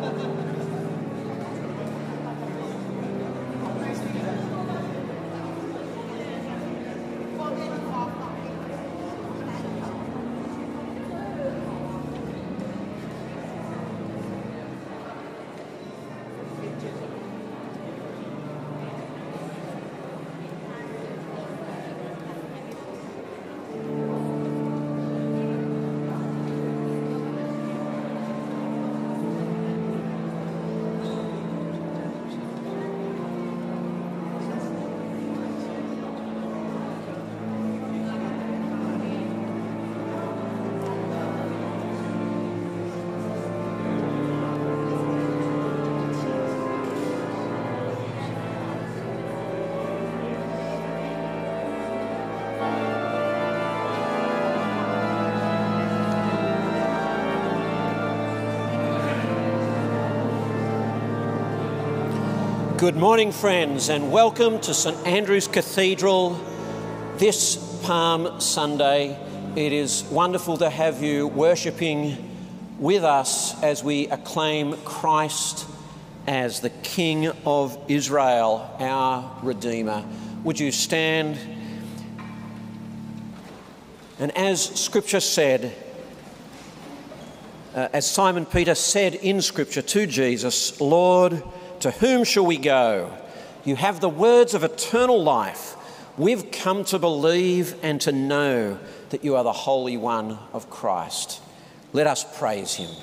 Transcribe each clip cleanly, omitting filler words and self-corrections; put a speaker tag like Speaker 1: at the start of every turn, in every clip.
Speaker 1: Good morning, friends, and welcome to St Andrew's Cathedral this Palm Sunday. It is wonderful to have you worshipping with us as we acclaim Christ as the King of Israel, our Redeemer. Would you stand? And as Scripture said, as Simon Peter said in Scripture to Jesus, "Lord, to whom shall we go? You have the words of eternal life. We've come to believe and to know that you are the Holy One of Christ." Let us praise him.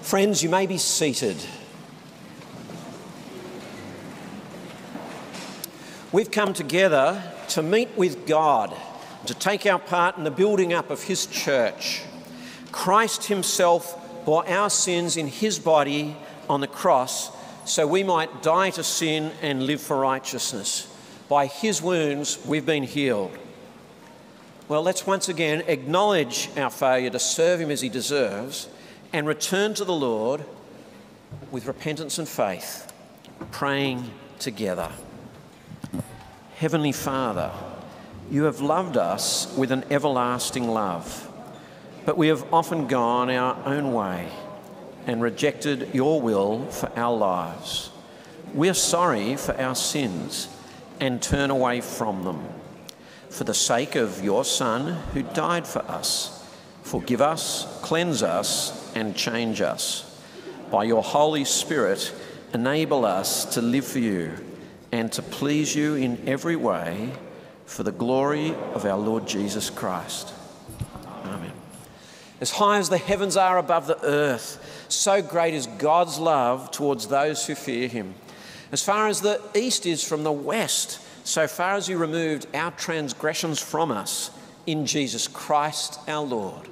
Speaker 1: Friends, you may be seated. We've come together to meet with God, to take our part in the building up of his church. Christ himself bore our sins in his body on the cross so we might die to sin and live for righteousness. By his wounds we've been healed. Well, let's once again acknowledge our failure to serve him as he deserves and return to the Lord with repentance and faith, praying together. Heavenly Father, you have loved us with an everlasting love, but we have often gone our own way and rejected your will for our lives. We are sorry for our sins and turn away from them. For the sake of your Son who died for us, forgive us, cleanse us, and change us. By your Holy Spirit, enable us to live for you and to please you in every way for the glory of our Lord Jesus Christ. Amen. As high as the heavens are above the earth, so great is God's love towards those who fear him. As far as the east is from the west, so far as he removed our transgressions from us in Jesus Christ our Lord.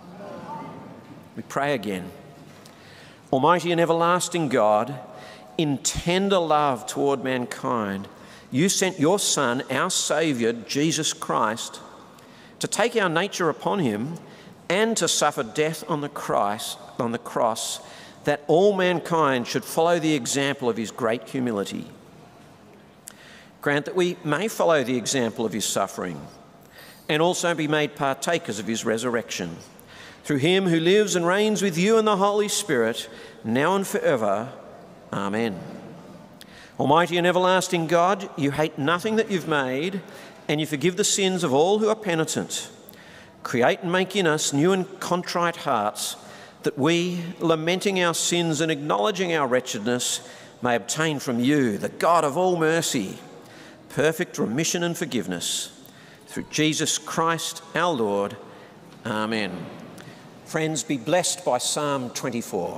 Speaker 1: We pray again. Almighty and everlasting God, in tender love toward mankind, you sent your Son, our Saviour, Jesus Christ, to take our nature upon him and to suffer death on the cross, that all mankind should follow the example of his great humility. Grant that we may follow the example of his suffering and also be made partakers of his resurrection. Through him who lives and reigns with you in the Holy Spirit, now and forever. Amen. Almighty and everlasting God, you hate nothing that you've made, and you forgive the sins of all who are penitent. Create and make in us new and contrite hearts, that we, lamenting our sins and acknowledging our wretchedness, may obtain from you, the God of all mercy, perfect remission and forgiveness. Through Jesus Christ our Lord. Amen. Friends, be blessed by Psalm 24.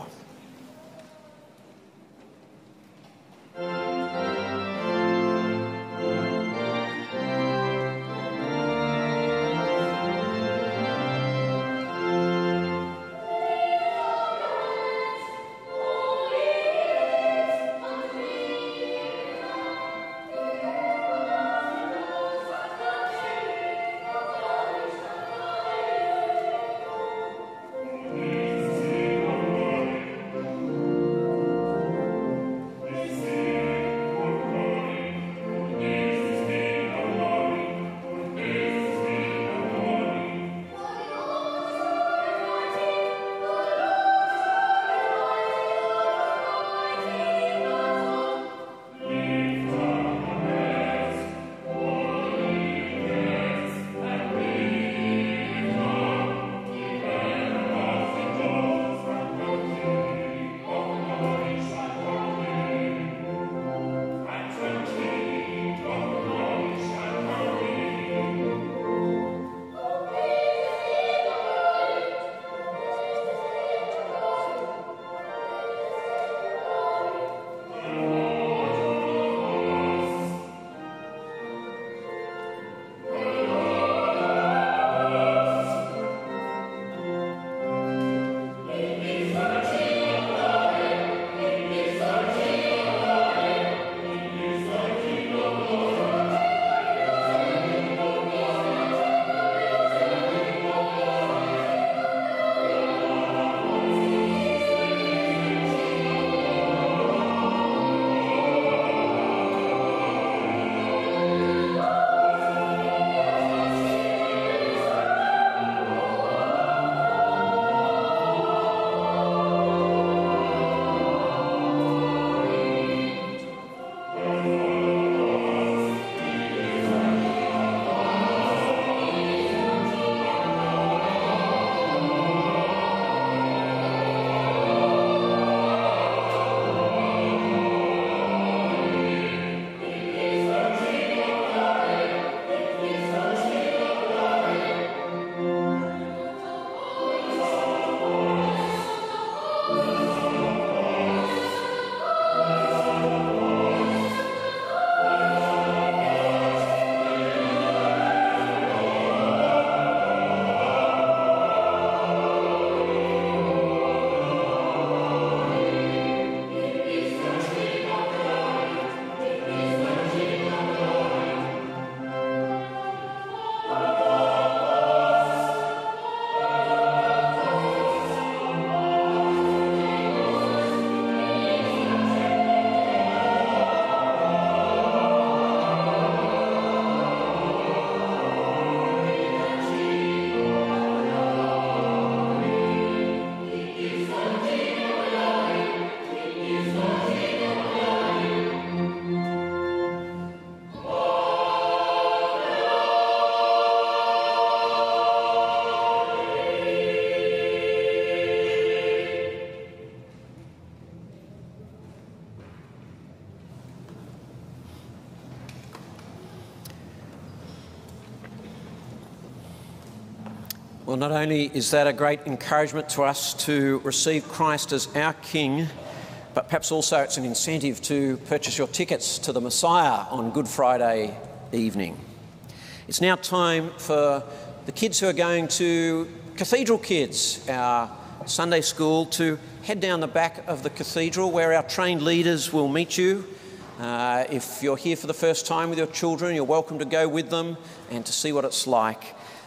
Speaker 1: Well, not only is that a great encouragement to us to receive Christ as our King, but perhaps also it's an incentive to purchase your tickets to the Messiah on Good Friday evening. It's now time for the kids who are going to Cathedral Kids, our Sunday school, to head down the back of the cathedral where our trained leaders will meet you. If you're here for the first time with your children, you're welcome to go with them and to see what it's like.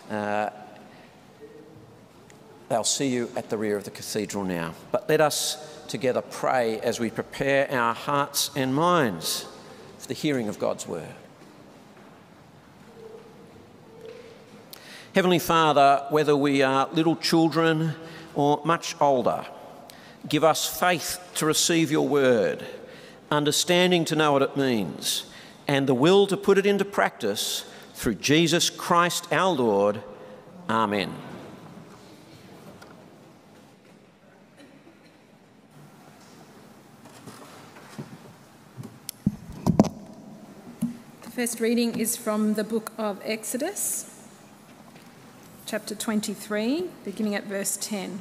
Speaker 1: They'll see you at the rear of the cathedral now. But let us together pray as we prepare our hearts and minds for the hearing of God's word. Heavenly Father, whether we are little children or much older, give us faith to receive your word, understanding to know what it means, and the will to put it into practice through Jesus Christ our Lord. Amen.
Speaker 2: The first reading is from the book of Exodus, chapter 23, beginning at verse 10.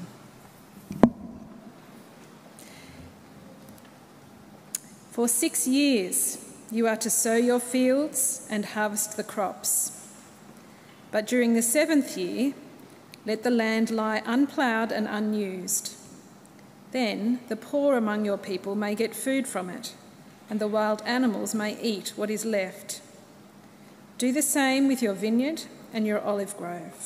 Speaker 2: For 6 years you are to sow your fields and harvest the crops. But during the 7th year, let the land lie unploughed and unused. Then the poor among your people may get food from it, and the wild animals may eat what is left. Do the same with your vineyard and your olive grove.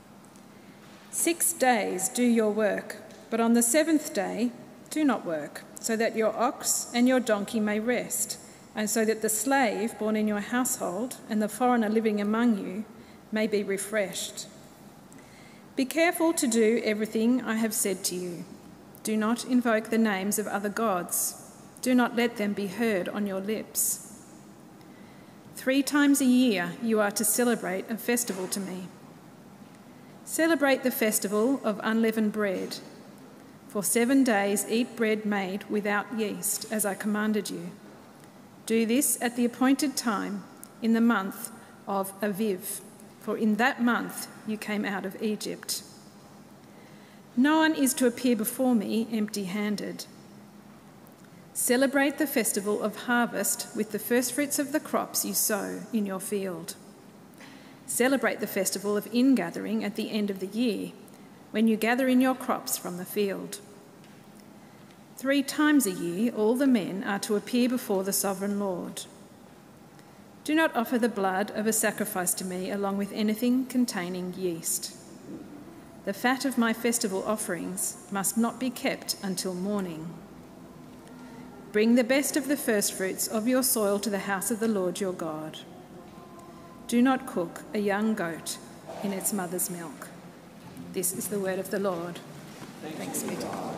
Speaker 2: 6 days do your work, but on the 7th day do not work, so that your ox and your donkey may rest, and so that the slave born in your household and the foreigner living among you may be refreshed. Be careful to do everything I have said to you. Do not invoke the names of other gods. Do not let them be heard on your lips. 3 times a year you are to celebrate a festival to me. Celebrate the festival of unleavened bread. For 7 days eat bread made without yeast, as I commanded you. Do this at the appointed time in the month of Aviv, for in that month you came out of Egypt. No one is to appear before me empty-handed. Celebrate the festival of harvest with the firstfruits of the crops you sow in your field. Celebrate the festival of ingathering at the end of the year, when you gather in your crops from the field. 3 times a year all the men are to appear before the sovereign Lord. Do not offer the blood of a sacrifice to me along with anything containing yeast. The fat of my festival offerings must not be kept until morning. Bring the best of the firstfruits of your soil to the house of the Lord your God. Do not cook a young goat in its mother's milk. This is the word of the Lord. Thanks be to God.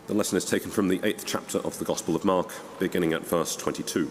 Speaker 3: The lesson is taken from the 8th chapter of the Gospel of Mark, beginning at verse 22.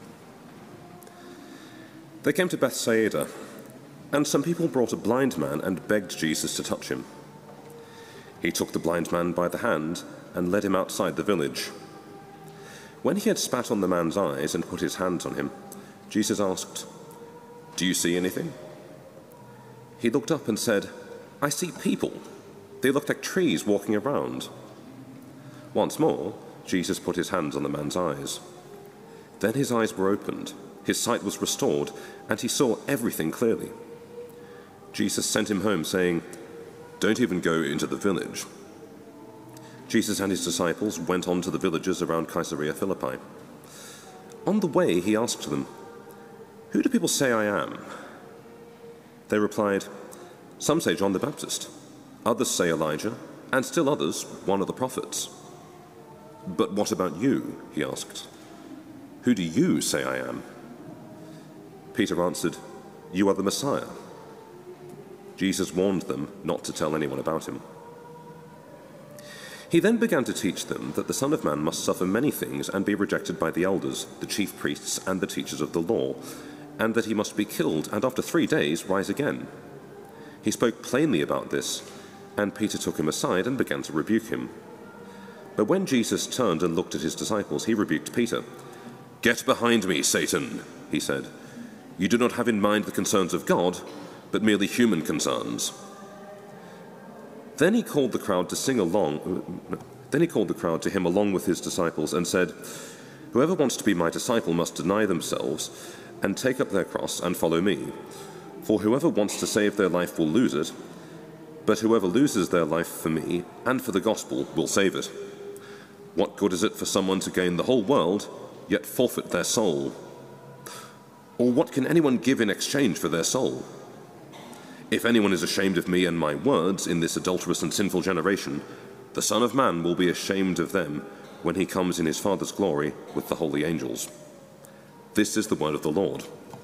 Speaker 3: They came to Bethsaida, and some people brought a blind man and begged Jesus to touch him. He took the blind man by the hand and led him outside the village. When he had spat on the man's eyes and put his hands on him, Jesus asked, "Do you see anything?" He looked up and said, "I see people. They look like trees walking around." Once more, Jesus put his hands on the man's eyes. Then his eyes were opened, his sight was restored, and he saw everything clearly. Jesus sent him home, saying, "Don't even go into the village." Jesus and his disciples went on to the villages around Caesarea Philippi. On the way, he asked them, "Who do people say I am?" They replied, "Some say John the Baptist, others say Elijah, and still others, one of the prophets." "But what about you?" he asked. "Who do you say I am?" Peter answered, "You are the Messiah." Jesus warned them not to tell anyone about him. He then began to teach them that the Son of Man must suffer many things and be rejected by the elders, the chief priests, and the teachers of the law, and that he must be killed and after 3 days rise again. He spoke plainly about this, and Peter took him aside and began to rebuke him. But when Jesus turned and looked at his disciples, he rebuked Peter. "Get behind me, Satan," he said. "You do not have in mind the concerns of God, but merely human concerns." Then he called the crowd to him along with his disciples and said, "Whoever wants to be my disciple must deny themselves and take up their cross and follow me. For whoever wants to save their life will lose it, but whoever loses their life for me and for the gospel will save it. What good is it for someone to gain the whole world, yet forfeit their soul? Or what can anyone give in exchange for their soul? If anyone is ashamed of me and my words in this adulterous and sinful generation, the Son of Man will be ashamed of them when he comes in his Father's glory with the holy angels." This is the word of the Lord.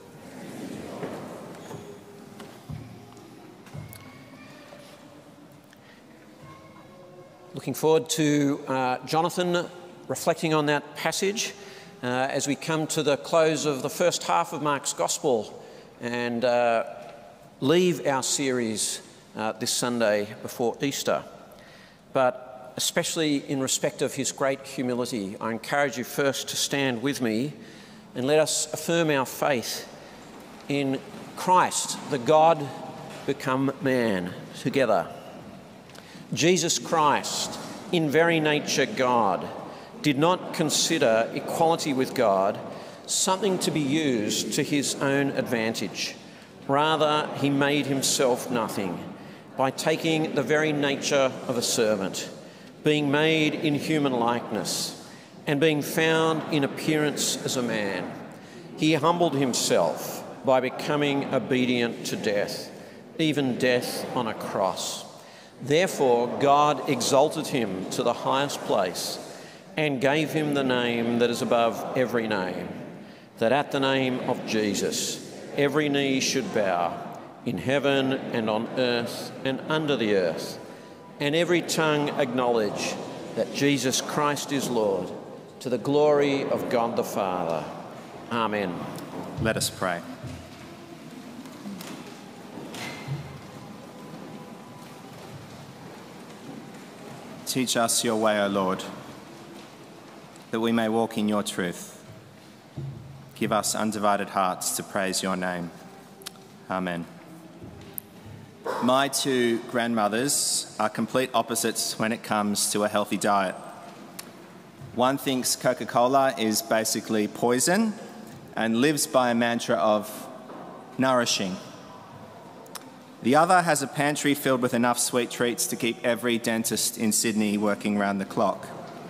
Speaker 1: Looking forward to Jonathan reflecting on that passage as we come to the close of the first half of Mark's Gospel and leave our series this Sunday before Easter. But especially in respect of his great humility, I encourage you first to stand with me and let us affirm our faith in Christ, the God become man, together. Jesus Christ, in very nature God, did not consider equality with God something to be used to his own advantage. Rather, he made himself nothing by taking the very nature of a servant, being made in human likeness, and being found in appearance as a man. He humbled himself by becoming obedient to death, even death on a cross. Therefore, God exalted him to the highest place and gave him the name that is above every name, that at the name of Jesus every knee should bow, in heaven and on earth and under the earth, and every tongue acknowledge that Jesus Christ is Lord, to the glory of God the Father. Amen.
Speaker 4: Let us pray. Teach us your way, O Lord, that we may walk in your truth. Give us undivided hearts to praise your name. Amen. My two grandmothers are complete opposites when it comes to a healthy diet. One thinks Coca-Cola is basically poison and lives by a mantra of nourishing. The other has a pantry filled with enough sweet treats to keep every dentist in Sydney working round the clock.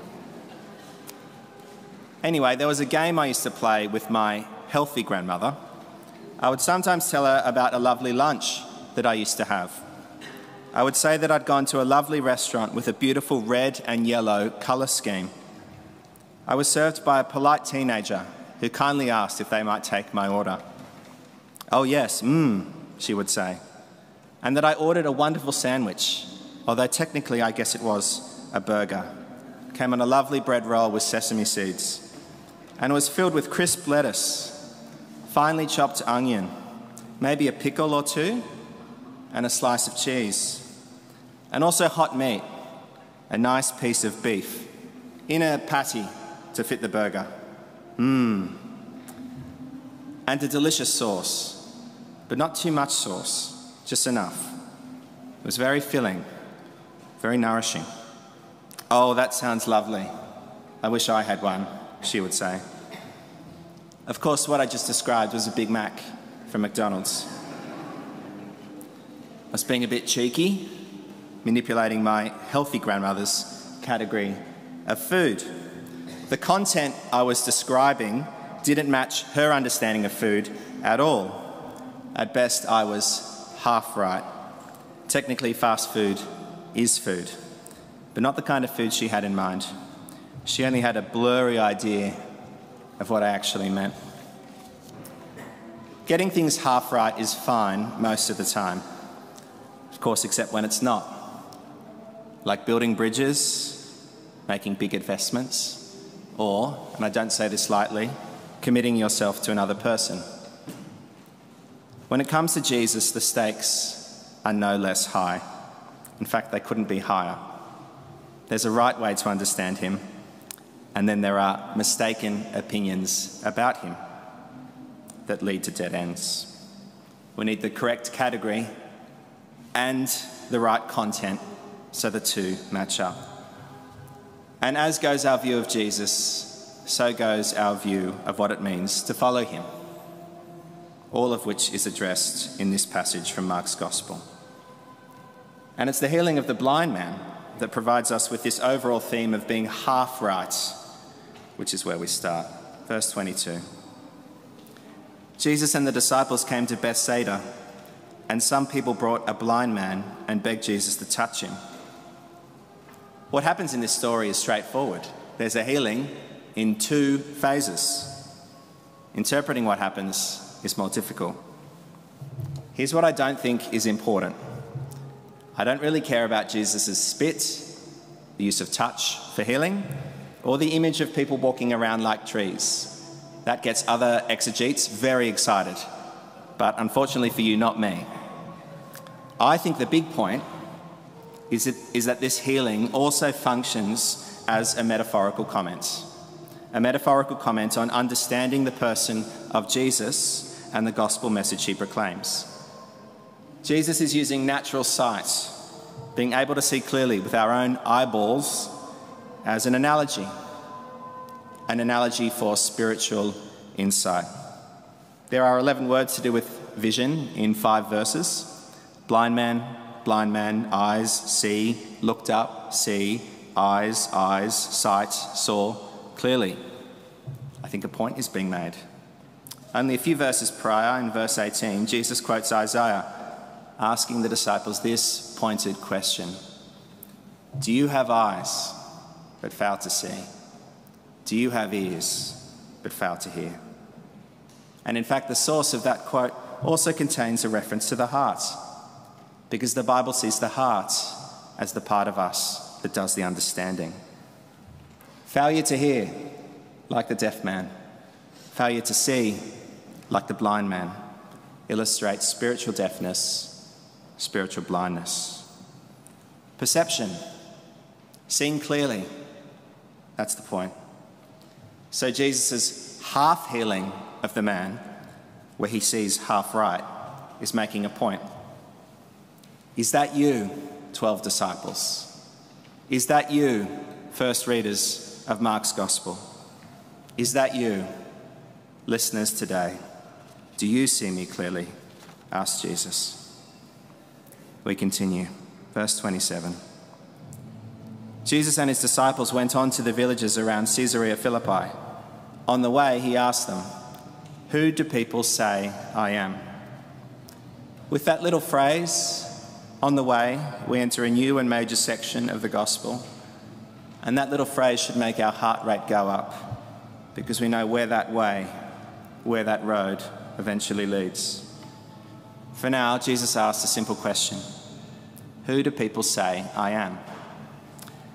Speaker 4: Anyway, there was a game I used to play with my healthy grandmother. I would sometimes tell her about a lovely lunch that I used to have. I would say that I'd gone to a lovely restaurant with a beautiful red and yellow colour scheme. I was served by a polite teenager who kindly asked if they might take my order. "Oh yes, she would say. And that I ordered a wonderful sandwich, although technically I guess it was a burger. came on a lovely bread roll with sesame seeds, and it was filled with crisp lettuce, finely chopped onion, maybe a pickle or two, and a slice of cheese, and also hot meat, a nice piece of beef, in a patty to fit the burger. And a delicious sauce, but not too much sauce, just enough. It was very filling, very nourishing. "Oh, that sounds lovely. I wish I had one," she would say. Of course, what I just described was a Big Mac from McDonald's. I was being a bit cheeky, manipulating my healthy grandmother's category of food. The content I was describing didn't match her understanding of food at all. At best, I was half right. Technically, fast food is food, but not the kind of food she had in mind. She only had a blurry idea of what I actually meant. Getting things half right is fine most of the time, of course, except when it's not. Like building bridges, making big investments, or, and I don't say this lightly, committing yourself to another person. When it comes to Jesus, the stakes are no less high. In fact, they couldn't be higher. There's a right way to understand him, and then there are mistaken opinions about him that lead to dead ends. We need the correct category and the right content so the two match up. And as goes our view of Jesus, so goes our view of what it means to follow him, all of which is addressed in this passage from Mark's Gospel. And it's the healing of the blind man that provides us with this overall theme of being half right, which is where we start. Verse 22. Jesus and the disciples came to Bethsaida, and some people brought a blind man and begged Jesus to touch him. What happens in this story is straightforward. There's a healing in two phases. Interpreting what happens is more difficult. Here's what I don't think is important. I don't really care about Jesus' spit, the use of touch for healing, or the image of people walking around like trees. That gets other exegetes very excited, but unfortunately for you, not me. I think the big point is that this healing also functions as a metaphorical comment on understanding the person of Jesus and the gospel message he proclaims. Jesus is using natural sight, being able to see clearly with our own eyeballs, as an analogy for spiritual insight. There are 11 words to do with vision in 5 verses. Blind man, eyes, see, looked up, see, eyes, sight, saw, clearly. I think a point is being made. Only a few verses prior, in verse 18, Jesus quotes Isaiah, asking the disciples this pointed question: do you have eyes but fail to see? Do you have ears but fail to hear? And in fact, the source of that quote also contains a reference to the heart, because the Bible sees the heart as the part of us that does the understanding. Failure to hear, like the deaf man, failure to see, like the blind man, illustrates spiritual deafness, spiritual blindness. Perception, seeing clearly, that's the point. So Jesus' half healing of the man, where he sees half right, is making a point. Is that you, 12 disciples? Is that you, first readers of Mark's Gospel? Is that you, listeners today? Do you see me clearly? Asked Jesus. We continue. Verse 27. Jesus and his disciples went on to the villages around Caesarea Philippi. On the way, he asked them, "Who do people say I am?" With that little phrase, on the way, we enter a new and major section of the gospel. And that little phrase should make our heart rate go up, because we know where that road eventually leads. For now, Jesus asked a simple question: who do people say I am?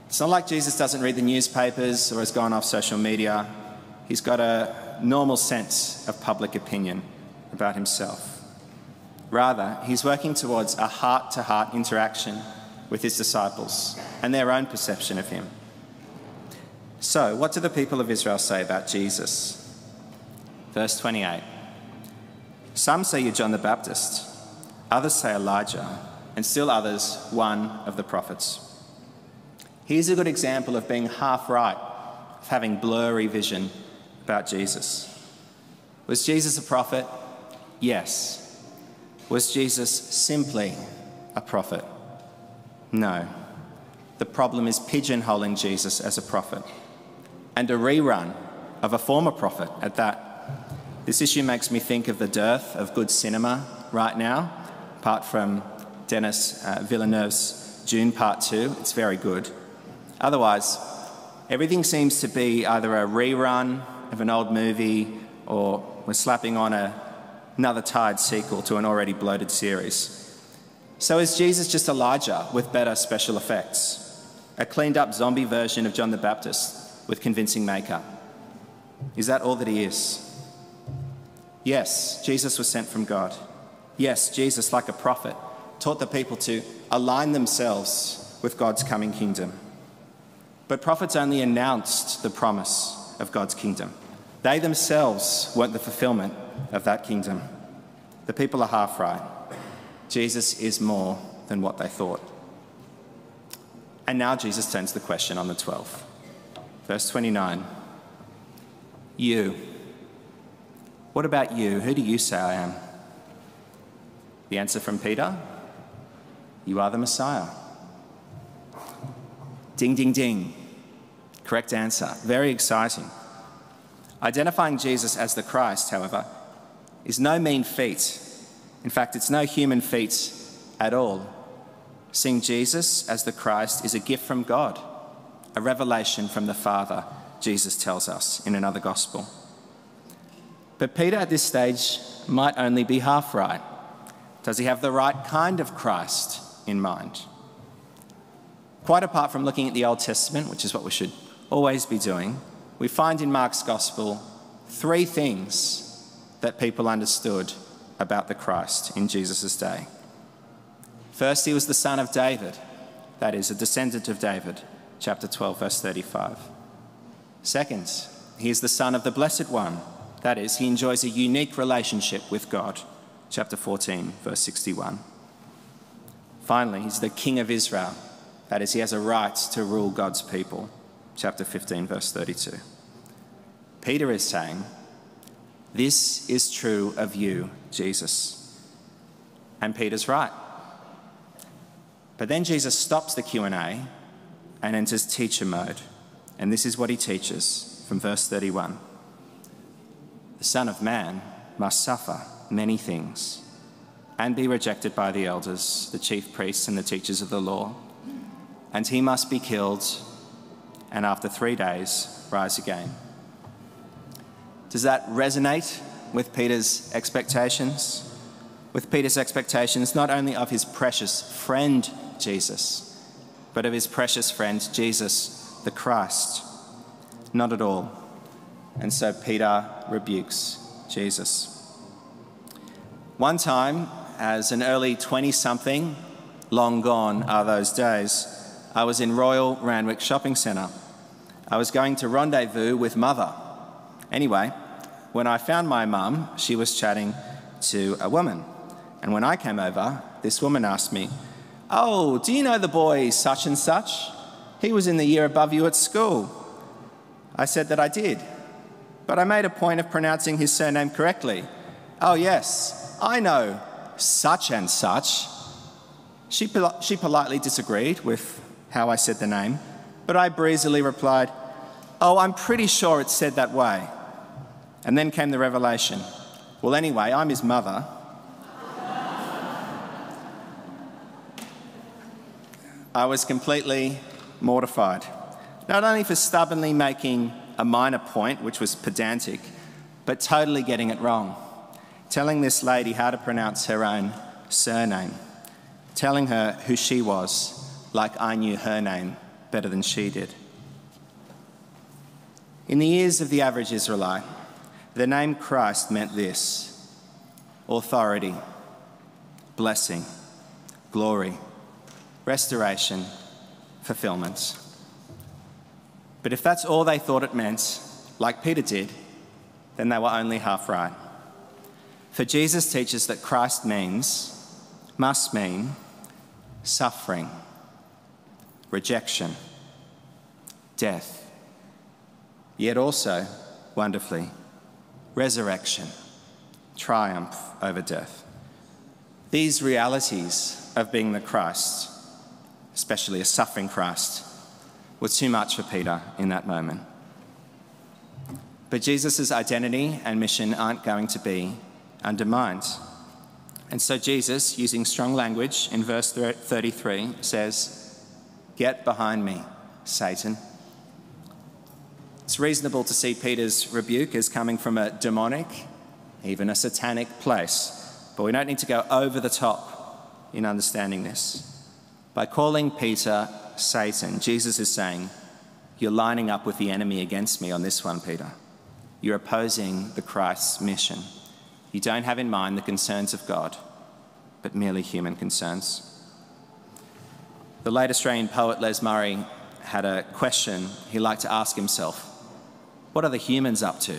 Speaker 4: It's not like Jesus doesn't read the newspapers or has gone off social media. He's got a normal sense of public opinion about himself. Rather, he's working towards a heart-to-heart interaction with his disciples and their own perception of him. So, what do the people of Israel say about Jesus? Verse 28. Some say you're John the Baptist, others say Elijah, and still others, one of the prophets. Here's a good example of being half right, of having blurry vision about Jesus. Was Jesus a prophet? Yes. Was Jesus simply a prophet? No. The problem is pigeonholing Jesus as a prophet, and a rerun of a former prophet at that. This issue makes me think of the dearth of good cinema right now, apart from Denis Villeneuve's Dune Part 2. It's very good. Otherwise, everything seems to be either a rerun of an old movie or we're slapping on another tired sequel to an already bloated series. So is Jesus just Elijah with better special effects? A cleaned up zombie version of John the Baptist with convincing makeup? Is that all that he is? Yes, Jesus was sent from God. Yes, Jesus, like a prophet, taught the people to align themselves with God's coming kingdom. But prophets only announced the promise of God's kingdom. They themselves weren't the fulfillment of that kingdom. The people are half right. Jesus is more than what they thought. And now Jesus turns the question on the 12. Verse 29. You. What about you? Who do you say I am? The answer from Peter? You are the Messiah. Ding, ding, ding. Correct answer. Very exciting. Identifying Jesus as the Christ, however, is no mean feat. In fact, it's no human feat at all. Seeing Jesus as the Christ is a gift from God, a revelation from the Father, Jesus tells us in another gospel. But Peter at this stage might only be half right. Does he have the right kind of Christ in mind? Quite apart from looking at the Old Testament, which is what we should always be doing, we find in Mark's Gospel 3 things that people understood about the Christ in Jesus' day. First, he was the son of David, that is, a descendant of David, chapter 12, verse 35. Second, he is the son of the Blessed One, that is, he enjoys a unique relationship with God, chapter 14, verse 61. Finally, he's the King of Israel, that is, he has a right to rule God's people, chapter 15, verse 32. Peter is saying, this is true of you, Jesus. And Peter's right. But then Jesus stops the Q&A and enters teacher mode. And this is what he teaches from verse 31. The Son of Man must suffer many things and be rejected by the elders, the chief priests and the teachers of the law. And he must be killed and after 3 days rise again. Does that resonate with Peter's expectations? With Peter's expectations not only of his precious friend Jesus, but of his precious friend Jesus the Christ? Not at all. And so Peter rebukes Jesus. One time, as an early 20-something, long gone are those days, I was in Royal Randwick Shopping Centre. I was going to rendezvous with Mother. Anyway, when I found my mum, she was chatting to a woman. And when I came over, this woman asked me, "Oh, do you know the boy such and such? He was in the year above you at school." I said that I did, but I made a point of pronouncing his surname correctly. "Oh yes, I know such and such." She politely disagreed with how I said the name, but I breezily replied, "Oh, I'm pretty sure it's said that way." And then came the revelation. Well, anyway, I'm his mother. I was completely mortified, not only for stubbornly making a minor point, which was pedantic, but totally getting it wrong, telling this lady how to pronounce her own surname, telling her who she was like I knew her name better than she did. In the ears of the average Israelite, the name Christ meant this: authority, blessing, glory, restoration, fulfillment. But if that's all they thought it meant, like Peter did, then they were only half right. For Jesus teaches that Christ must mean suffering, rejection, death, yet also, wonderfully, resurrection, triumph over death. These realities of being the Christ, especially a suffering Christ, were too much for Peter in that moment. But Jesus' identity and mission aren't going to be undermined. And so Jesus, using strong language in verse 33, says, "Get behind me, Satan." It's reasonable to see Peter's rebuke as coming from a demonic, even a satanic place, but we don't need to go over the top in understanding this. By calling Peter Satan, Jesus is saying, you're lining up with the enemy against me on this one, Peter. You're opposing the Christ's mission. You don't have in mind the concerns of God, but merely human concerns. The late Australian poet Les Murray had a question he liked to ask himself: what are the humans up to?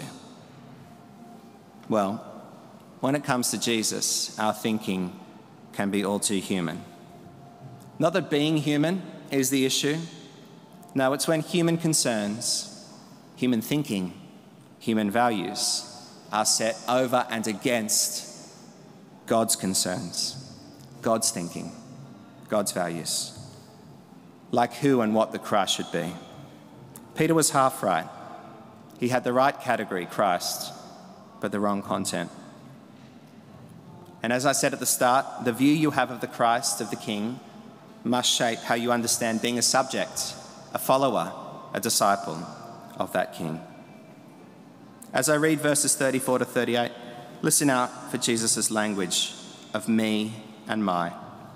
Speaker 4: Well, when it comes to Jesus, our thinking can be all too human. Not that being human is the issue. No, it's when human concerns, human thinking, human values are set over and against God's concerns, God's thinking, God's values. Like who and what the Christ should be. Peter was half right. He had the right category, Christ, but the wrong content. And as I said at the start, the view you have of the Christ, of the King, must shape how you understand being a subject, a follower, a disciple of that King. As I read verses 34 to 38, listen out for Jesus' language of me and my.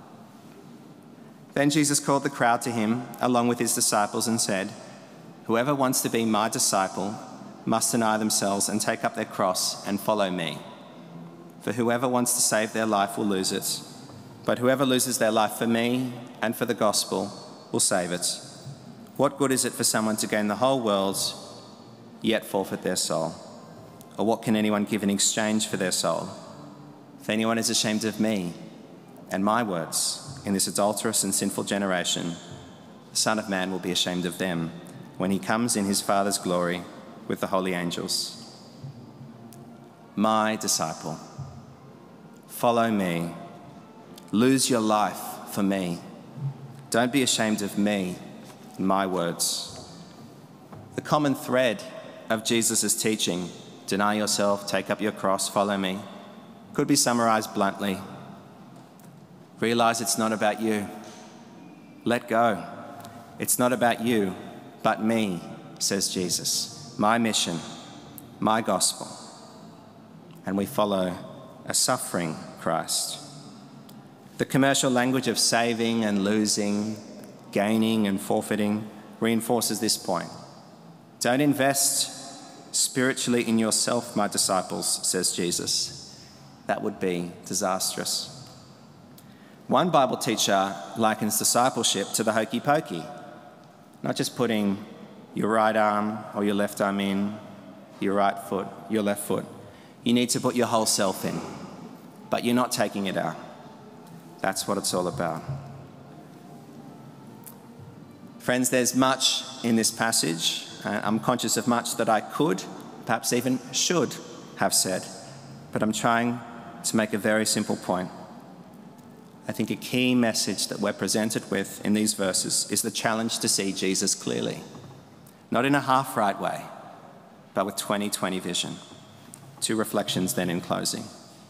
Speaker 4: Then Jesus called the crowd to him along with his disciples and said, "Whoever wants to be my disciple must deny themselves and take up their cross and follow me. For whoever wants to save their life will lose it, but whoever loses their life for me and for the gospel will save it. What good is it for someone to gain the whole world, yet forfeit their soul? Or what can anyone give in exchange for their soul? If anyone is ashamed of me and my words in this adulterous and sinful generation, the Son of Man will be ashamed of them when he comes in his Father's glory with the holy angels. My disciple, follow me. Lose your life for me. Don't be ashamed of me and my words." The common thread of Jesus' teaching, deny yourself, take up your cross, follow me, could be summarized bluntly. Realize it's not about you. Let go. It's not about you, but me, says Jesus. My mission, my gospel. And we follow a suffering Christ. The commercial language of saving and losing, gaining and forfeiting reinforces this point. Don't invest spiritually in yourself, my disciples, says Jesus. That would be disastrous. One Bible teacher likens discipleship to the hokey pokey, not just putting your right arm or your left arm in, your right foot, your left foot. You need to put your whole self in, but you're not taking it out. That's what it's all about. Friends, there's much in this passage. I'm conscious of much that I could, perhaps even should have said, but I'm trying to make a very simple point. I think a key message that we're presented with in these verses is the challenge to see Jesus clearly, not in a half-right way, but with 20/20 vision. Two reflections then in closing.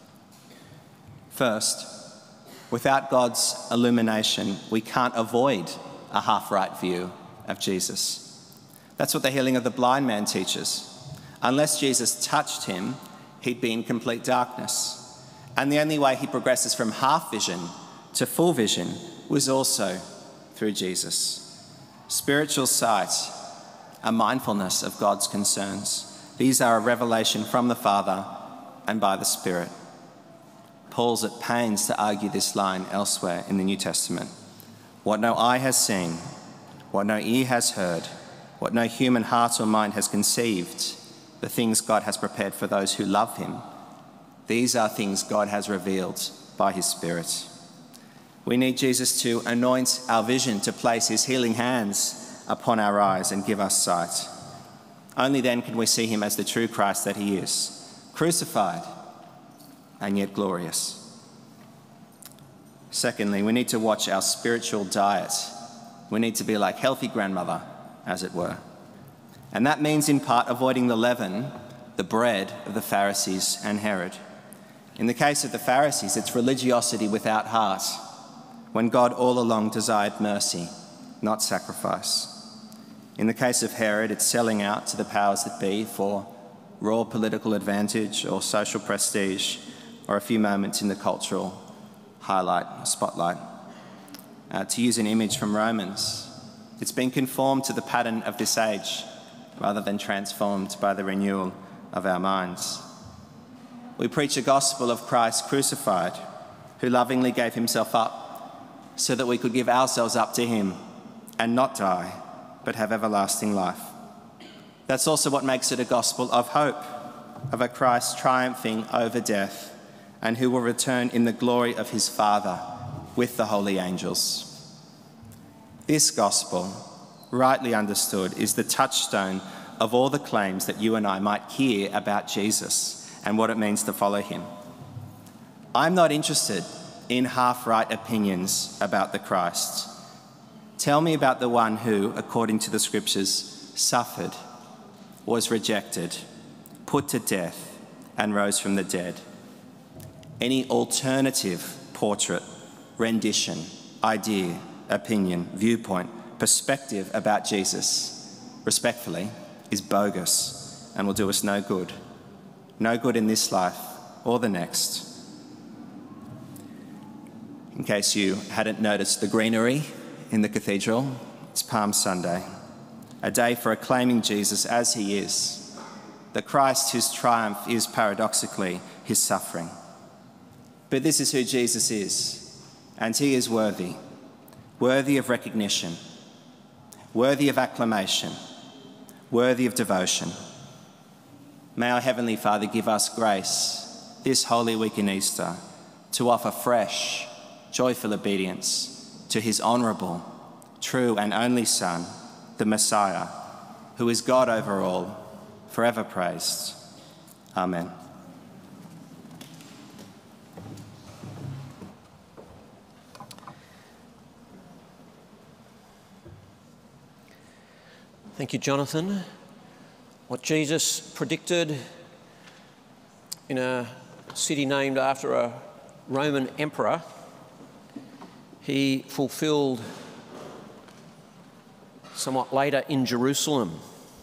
Speaker 4: First, without God's illumination, we can't avoid a half-right view of Jesus. That's what the healing of the blind man teaches. Unless Jesus touched him, he'd be in complete darkness. And the only way he progresses from half vision to full vision was also through Jesus. Spiritual sight, a mindfulness of God's concerns. These are a revelation from the Father and by the Spirit. Paul's at pains to argue this line elsewhere in the New Testament. What no eye has seen, what no ear has heard, what no human heart or mind has conceived, the things God has prepared for those who love him, these are things God has revealed by his Spirit. We need Jesus to anoint our vision, to place his healing hands upon our eyes and give us sight. Only then can we see him as the true Christ that he is, crucified and yet glorious. Secondly, we need to watch our spiritual diet. We need to be like healthy grandmother, as it were. And that means in part avoiding the leaven, the bread of the Pharisees and Herod. In the case of the Pharisees, it's religiosity without heart, when God all along desired mercy, not sacrifice. In the case of Herod, it's selling out to the powers that be for raw political advantage or social prestige, or a few moments in the cultural spotlight. To use an image from Romans, it's been conformed to the pattern of this age rather than transformed by the renewal of our minds. We preach a gospel of Christ crucified, who lovingly gave himself up so that we could give ourselves up to him and not die, but have everlasting life. That's also what makes it a gospel of hope, of a Christ triumphing over death and who will return in the glory of his Father with the holy angels. This gospel, rightly understood, is the touchstone of all the claims that you and I might hear about Jesus and what it means to follow him. I'm not interested in half-right opinions about the Christ. Tell me about the one who, according to the scriptures, suffered, was rejected, put to death, and rose from the dead. Any alternative portrait, rendition, idea, opinion, viewpoint, perspective about Jesus, respectfully, is bogus and will do us no good. No good in this life or the next. In case you hadn't noticed the greenery in the cathedral, it's Palm Sunday, a day for acclaiming Jesus as he is, the Christ whose triumph is paradoxically his suffering. But this is who Jesus is, and he is worthy of recognition, worthy of acclamation, worthy of devotion. May our Heavenly Father give us grace this Holy Week in Easter to offer fresh, joyful obedience to his honourable, true and only Son, the Messiah, who is God over all, forever praised. Amen.
Speaker 1: Thank you, Jonathan. What Jesus predicted in a city named after a Roman emperor, he fulfilled somewhat later in Jerusalem.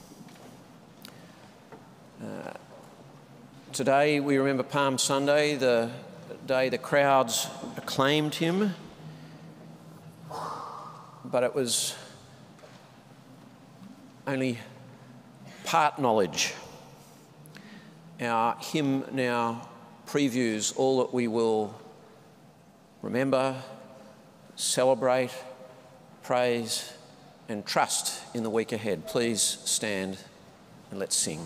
Speaker 1: Today we remember Palm Sunday, the day the crowds acclaimed him, but it was only part knowledge. Our hymn now previews all that we will remember, celebrate, praise and trust in the week ahead. Please stand and let's sing.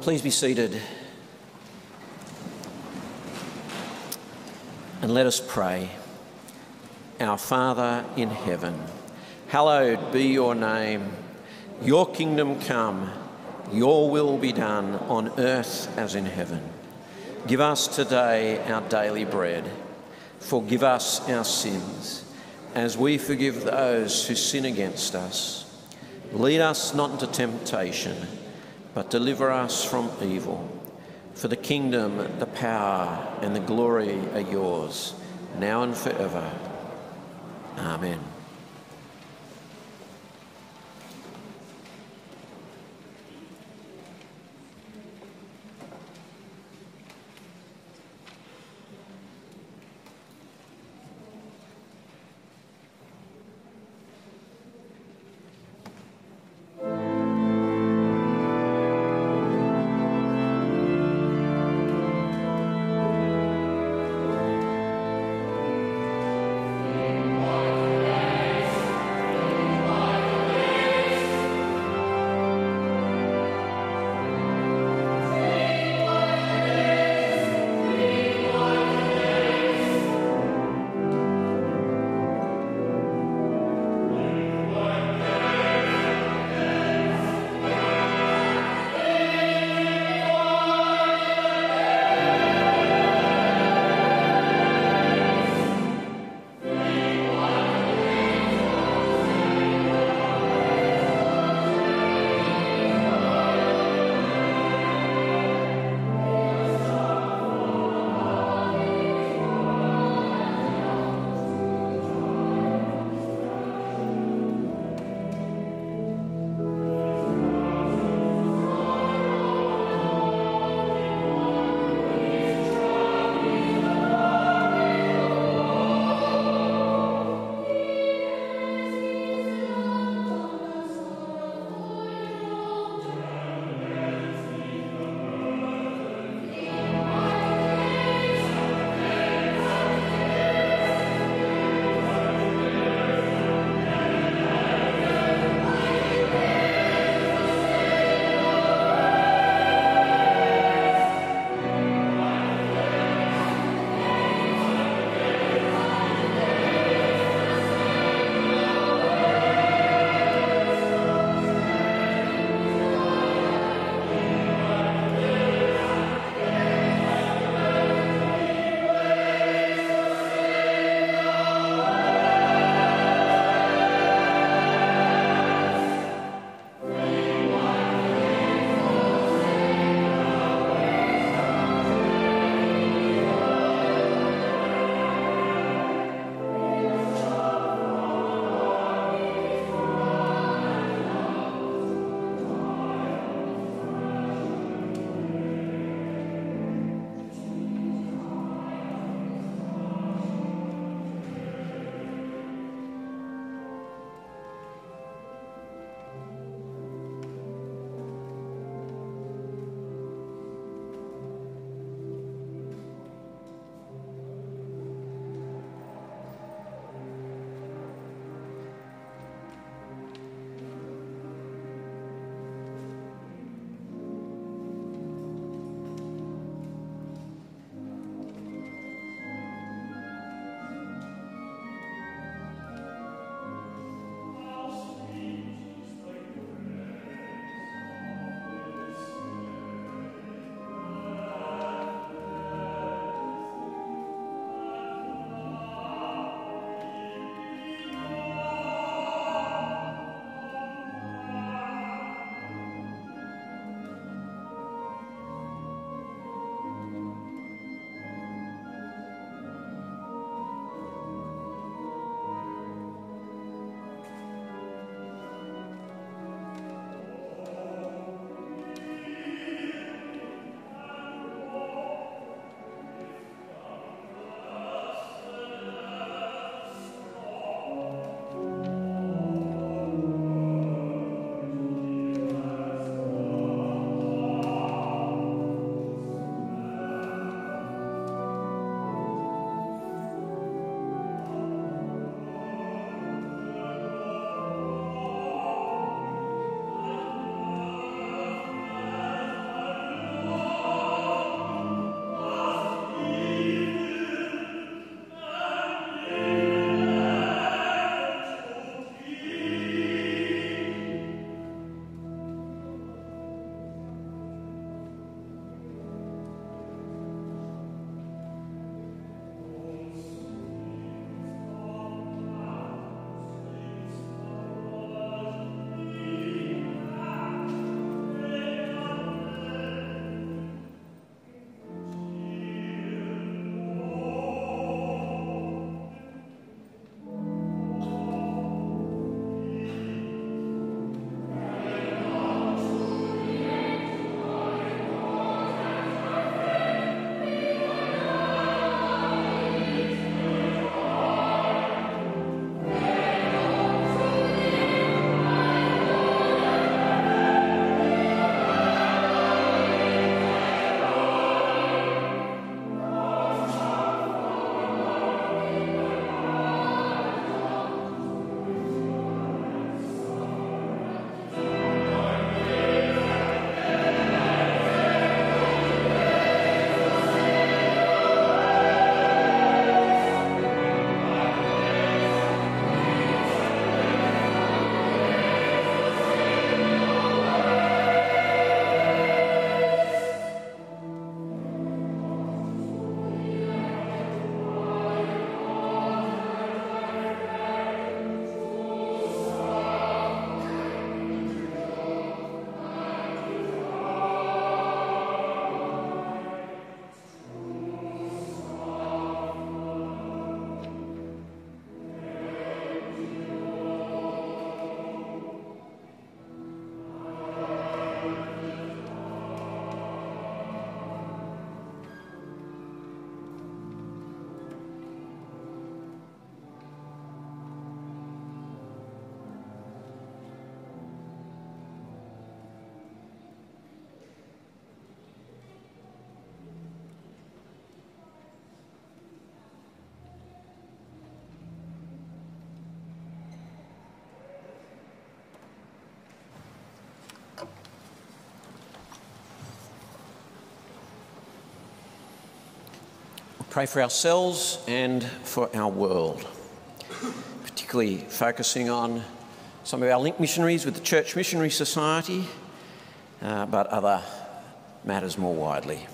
Speaker 1: Please be seated. And let us pray. Our Father in heaven, hallowed be your name. Your kingdom come, your will be done on earth as in heaven. Give us today our daily bread. Forgive us our sins, as we forgive those who sin against us. Lead us not into temptation, but deliver us from evil. For the kingdom, the power, and the glory are yours, now and forever. Amen. pray for ourselves and for our world, particularly focusing on some of our link missionaries with the Church Missionary Society, but other matters more widely.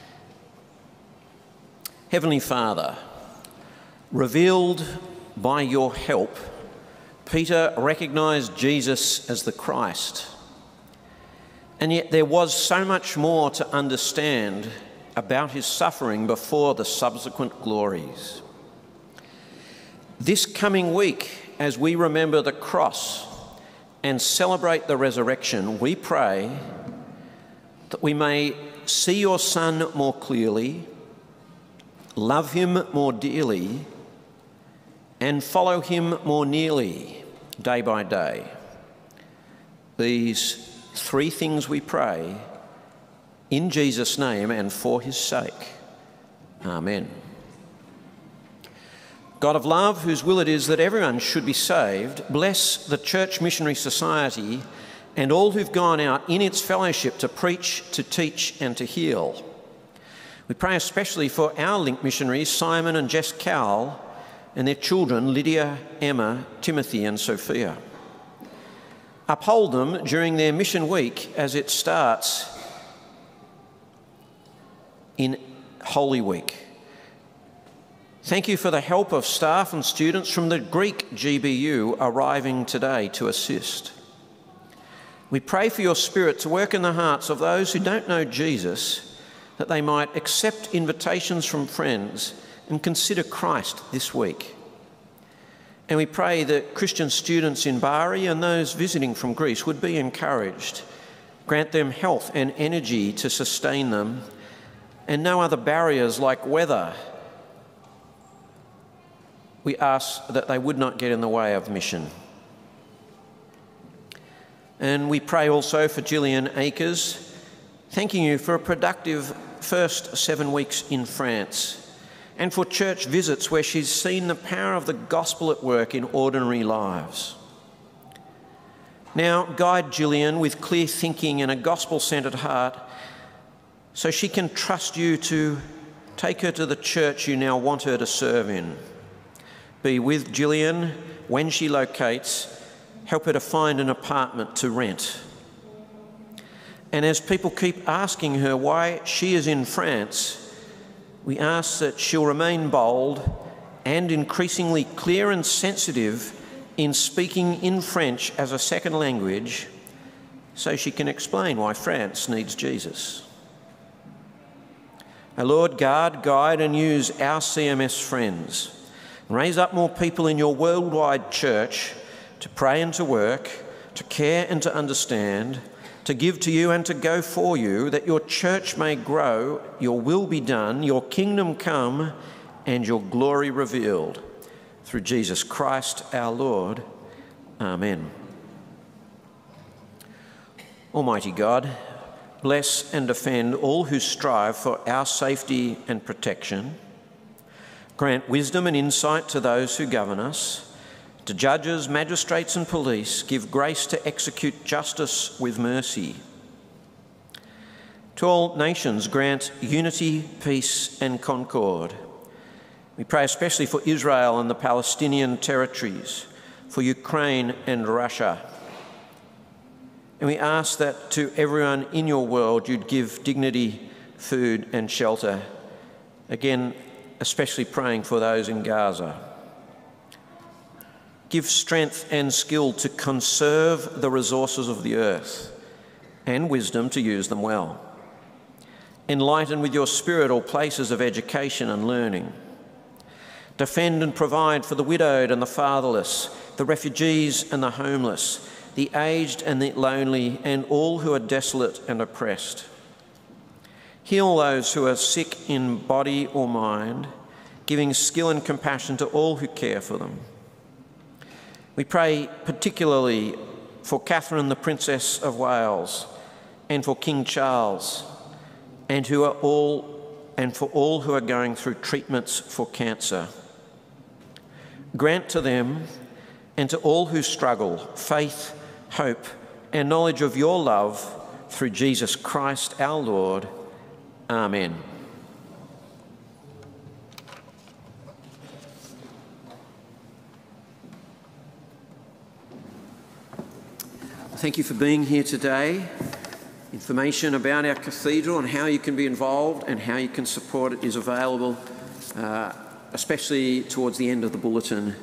Speaker 1: Heavenly Father, revealed by your help, Peter recognised Jesus as the Christ, and yet there was so much more to understand about his suffering before the subsequent glories. This coming week, as we remember the cross and celebrate the resurrection, we pray that we may see your Son more clearly, love him more dearly, and follow him more nearly day by day. These three things we pray in Jesus' name and for his sake. Amen. God of love, whose will it is that everyone should be saved, bless the Church Missionary Society and all who've gone out in its fellowship to preach, to teach and to heal. We pray especially for our link missionaries, Simon and Jess Cowell, and their children, Lydia, Emma, Timothy and Sophia. Uphold them during their mission week as it starts in Holy Week. Thank you for the help of staff and students from the Greek GBU arriving today to assist. We pray for your Spirit to work in the hearts of those who don't know Jesus, that they might accept invitations from friends and consider Christ this week. And we pray that Christian students in Bari and those visiting from Greece would be encouraged. Grant them health and energy to sustain them, and no other barriers like weather. We ask that they would not get in the way of mission. And we pray also for Gillian Akers, thanking you for a productive first 7 weeks in France, and for church visits where she's seen the power of the gospel at work in ordinary lives. Now guide Gillian with clear thinking and a gospel-centred heart so she can trust you to take her to the church you now want her to serve in. Be with Gillian when she locates, help her to find an apartment to rent. And as people keep asking her why she is in France, we ask that she'll remain bold and increasingly clear and sensitive in speaking in French as a second language so she can explain why France needs Jesus. Our Lord, guide and use our CMS friends. Raise up more people in your worldwide church to pray and to work, to care and to understand, to give to you and to go for you, that your church may grow, your will be done, your kingdom come, and your glory revealed. Through Jesus Christ our Lord. Amen. Almighty God, bless and defend all who strive for our safety and protection. Grant wisdom and insight to those who govern us. To judges, magistrates and police, give grace to execute justice with mercy. To all nations, grant unity, peace and concord. We pray especially for Israel and the Palestinian territories, for Ukraine and Russia. And we ask that to everyone in your world you'd give dignity, food and shelter. Again, especially praying for those in Gaza. Give strength and skill to conserve the resources of the earth and wisdom to use them well. Enlighten with your Spirit all places of education and learning. Defend and provide for the widowed and the fatherless, the refugees and the homeless, the aged and the lonely, and all who are desolate and oppressed. Heal those who are sick in body or mind, giving skill and compassion to all who care for them. We pray particularly for Catherine, the Princess of Wales, and for King Charles, and for all who are going through treatments for cancer. Grant to them and to all who struggle faith, hope, and knowledge of your love through Jesus Christ our Lord. Amen. Thank you for being here today. Information about our cathedral and how you can be involved and how you can support it is available, especially towards the end of the bulletin.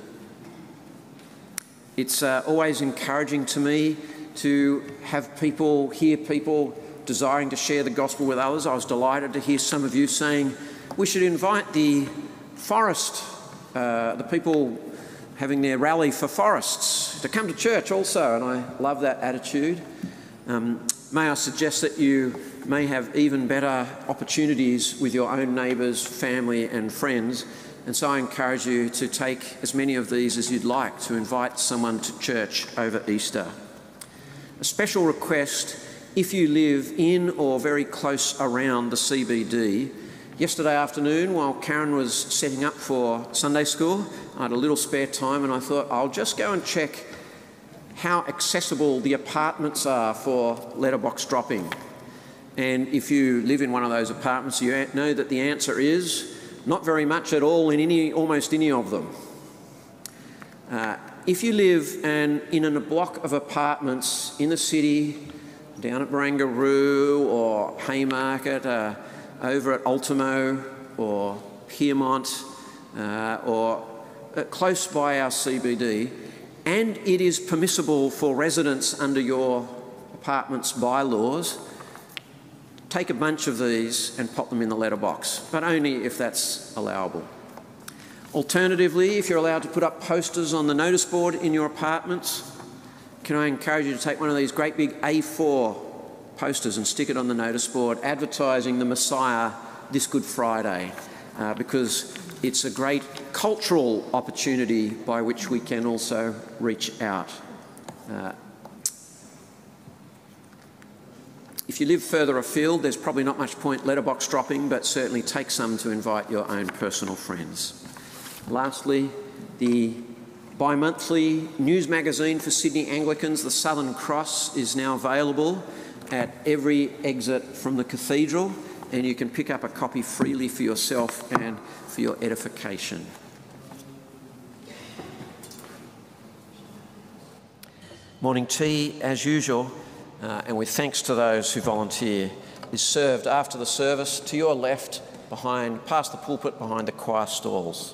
Speaker 1: It's always encouraging to me to hear people desiring to share the gospel with others. I was delighted to hear some of you saying we should invite the forest, the people having their rally for forests, to come to church also, and I love that attitude. May I suggest that you may have even better opportunities with your own neighbours, family and friends, and so I encourage you to take as many of these as you'd like to invite someone to church over Easter. A special request, if you live in or very close around the CBD, yesterday afternoon while Karen was setting up for Sunday school, I had a little spare time and I thought I'll just go and check how accessible the apartments are for letterbox dropping. And if you live in one of those apartments, you know that the answer is not very much at all in almost any of them. If you live in a block of apartments in the city, down at Barangaroo or Haymarket, over at Ultimo or Piermont, or close by our CBD, and it is permissible for residents under your apartment's bylaws, take a bunch of these and pop them in the letterbox, but only if that's allowable. Alternatively, if you're allowed to put up posters on the notice board in your apartments, can I encourage you to take one of these great big A4 posters and stick it on the notice board advertising the Messiah this Good Friday, because it's a great cultural opportunity by which we can also reach out. If you live further afield, there's probably not much point letterbox dropping, but certainly take some to invite your own personal friends. Lastly, the bi-monthly news magazine for Sydney Anglicans, the Southern Cross, is now available at every exit from the cathedral, and you can pick up a copy freely for yourself and for your edification. Morning tea, as usual, and with thanks to those who volunteer, is served after the service to your left, past the pulpit, behind the choir stalls.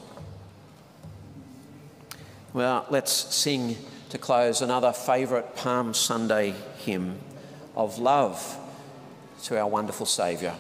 Speaker 1: Well, let's sing to close another favourite Palm Sunday hymn of love to our wonderful Saviour.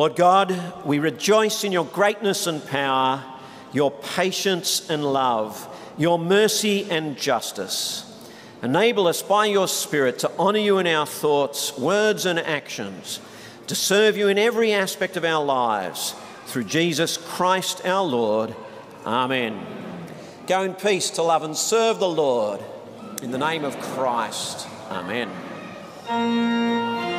Speaker 1: Lord God, we rejoice in your greatness and power, your patience and love, your mercy and justice. Enable us by your Spirit to honour you in our thoughts, words and actions, to serve you in every aspect of our lives, through Jesus Christ our Lord. Amen. Go in peace to love and serve the Lord. In the name of Christ. Amen.